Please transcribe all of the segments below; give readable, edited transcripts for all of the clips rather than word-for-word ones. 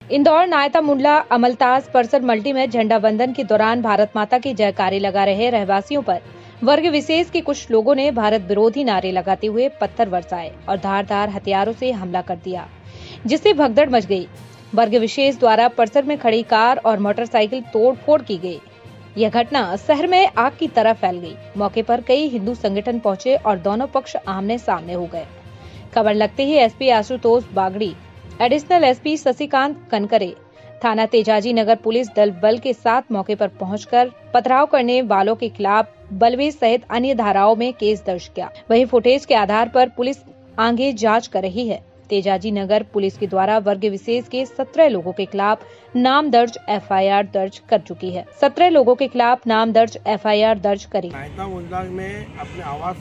इंदौर नायता मुंडला अमलताज परिसर मल्टी में झंडा वंदन के दौरान भारत माता की जयकारे लगा रहे रहवासियों पर वर्ग विशेष के कुछ लोगों ने भारत विरोधी नारे लगाते हुए पत्थर बरसाए और धारदार हथियारों से हमला कर दिया, जिससे भगदड़ मच गई। वर्ग विशेष द्वारा परिसर में खड़ी कार और मोटरसाइकिल तोड़फोड़ की गई। यह घटना शहर में आग की तरह फैल गई। मौके पर कई हिंदू संगठन पहुंचे और दोनों पक्ष आमने सामने हो गए। खबर लगते ही SP Ashutosh Bagdi, additional SP Shashikant Kankare, थाना तेजाजी नगर पुलिस दल बल के साथ मौके पर पहुंचकर पथराव करने वालों के खिलाफ बलवेज सहित अन्य धाराओं में केस दर्ज किया। वहीं फुटेज के आधार पर पुलिस आगे जांच कर रही है। तेजाजी नगर पुलिस के द्वारा वर्ग विशेष के 17 लोगों के खिलाफ नाम दर्ज एफआईआर दर्ज कर चुकी है। 17 लोगों के खिलाफ नाम दर्ज एफआईआर दर्ज करी। नायता मुंडला में अपने आवास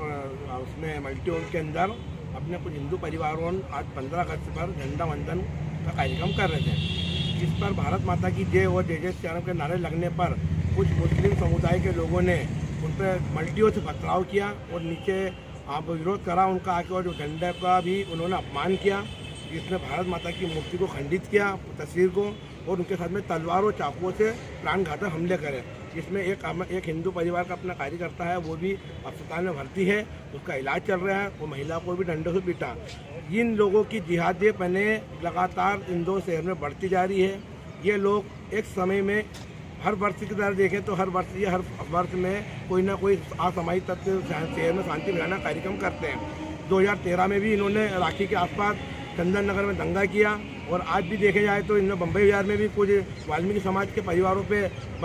उसमें मल्टी हाउस के अंदर अपने कुछ हिंदू परिवारों आज 15 अगस्त पर झंडा वंदन का कार्यक्रम कर रहे थे, जिस पर भारत माता की जय और जय जयकारों के नारे लगने पर कुछ मुस्लिम समुदाय के लोगों ने उन पर मल्टियों से पथराव किया और नीचे आप विरोध करा उनका आके, और जो झंडे का भी उन्होंने अपमान किया, जिसमें भारत माता की मूर्ति को खंडित किया, तस्वीर को, और उनके साथ में तलवार और चाकुओं से प्राणघातक हमले करे। जिसमें एक हिंदू परिवार का अपना कार्यकर्ता है, वो भी अस्पताल में भर्ती है, उसका इलाज चल रहा है। वो महिला को भी डंडों से पीटा। इन लोगों की जिहादीपने लगातार इंदौर शहर में बढ़ती जा रही है। ये लोग एक समय में हर वर्ष की तरह देखें तो हर वर्ष में कोई ना कोई असामाजिक तत्व शहर में शांति बढ़ाना कार्यक्रम करते हैं। 2013 में भी इन्होंने राखी के आसपास चंदन नगर में दंगा किया, और आज भी देखे जाए तो इन्होंने बम्बई बाजार में भी कुछ वाल्मीकि समाज के परिवारों पे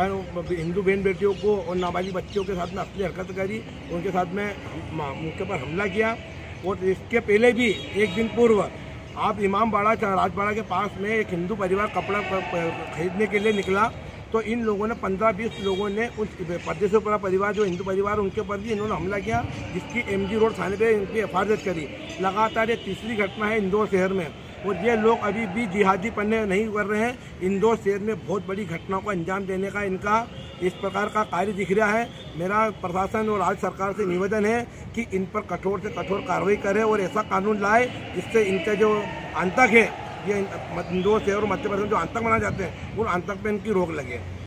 हिंदू बहन बेटियों को और नाबालिग बच्चियों के साथ में असली हरकत करी, उनके साथ में उनके पर हमला किया। और इसके पहले भी एक दिन पूर्व आप इमामबाड़ा राजबाड़ा के पास में एक हिंदू परिवार कपड़ा खरीदने के लिए निकला, तो इन लोगों ने 15-20 लोगों ने उस परदेशों परिवार जो हिंदू परिवार उनके ऊपर भी इन्होंने हमला किया, जिसकी एमजी रोड थाने पे इनकी एफआईआर दर्ज करी। लगातार ये तीसरी घटना है इंदौर शहर में, और ये लोग अभी भी जिहादी पन्ने नहीं कर रहे हैं। इंदौर शहर में बहुत बड़ी घटनाओं को अंजाम देने का इनका इस प्रकार का कार्य दिख रहा है। मेरा प्रशासन और राज्य सरकार से निवेदन है कि इन पर कठोर से कठोर कार्रवाई करे और ऐसा कानून लाए जिससे इनका जो आतंक है, ये इंदौर शहर और मध्य प्रदेश में जो आतंक मनाए जाते हैं, उन आतंक पर इनकी रोक लगे।